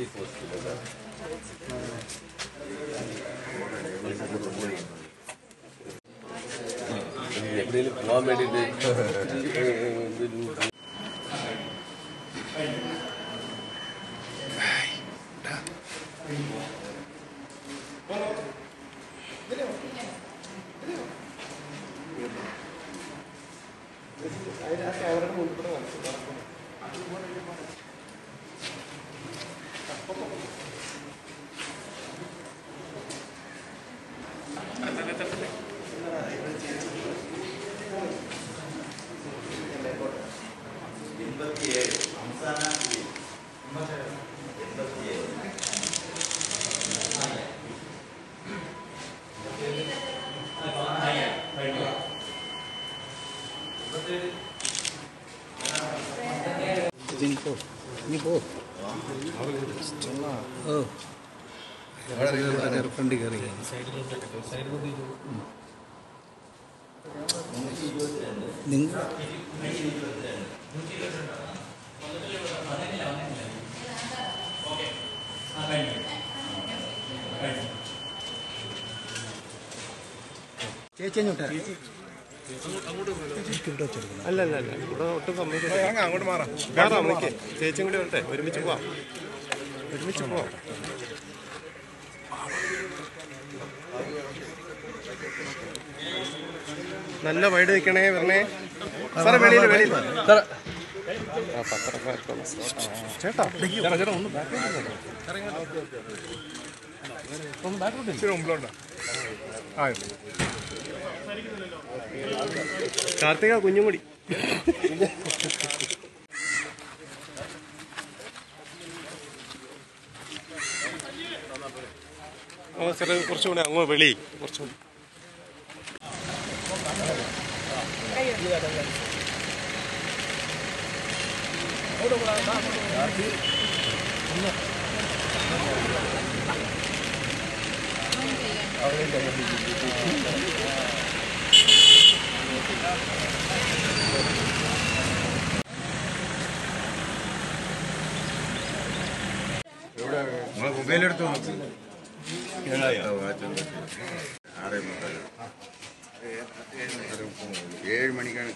எப்படின்னு போக வேண்டியது ഫ്രണ്ട് കയറി നിങ്ങൾ ചേച്ചി അല്ല ഇവിടെ ഒട്ടും അങ്ങോട്ട് മാറാം ചേച്ചിയും കൂടി വരട്ടെ ഒരുമിച്ച് പോവാം നല്ല വൈഡ് നിൽക്കണേ വരണേ സാറേ വെളിയിൽ ചേട്ടാ മുമ്പിലോട്ടോ കാർത്തിക കുഞ്ഞും കൂടി സാറേ കുറച്ചുകൂടെ അങ്ങോ വെളി കുറച്ചുകൂടി മൊബൈലെടുത്ത് 7 മണിക്കാണ്